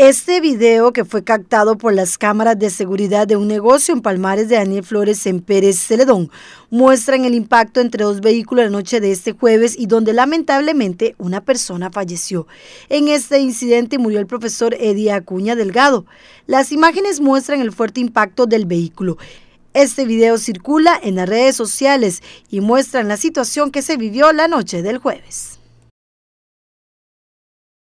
Este video, que fue captado por las cámaras de seguridad de un negocio en Palmares de Daniel Flores en Pérez Celedón, muestran el impacto entre dos vehículos la noche de este jueves y donde lamentablemente una persona falleció. En este incidente murió el profesor Eddie Acuña Delgado. Las imágenes muestran el fuerte impacto del vehículo. Este video circula en las redes sociales y muestran la situación que se vivió la noche del jueves.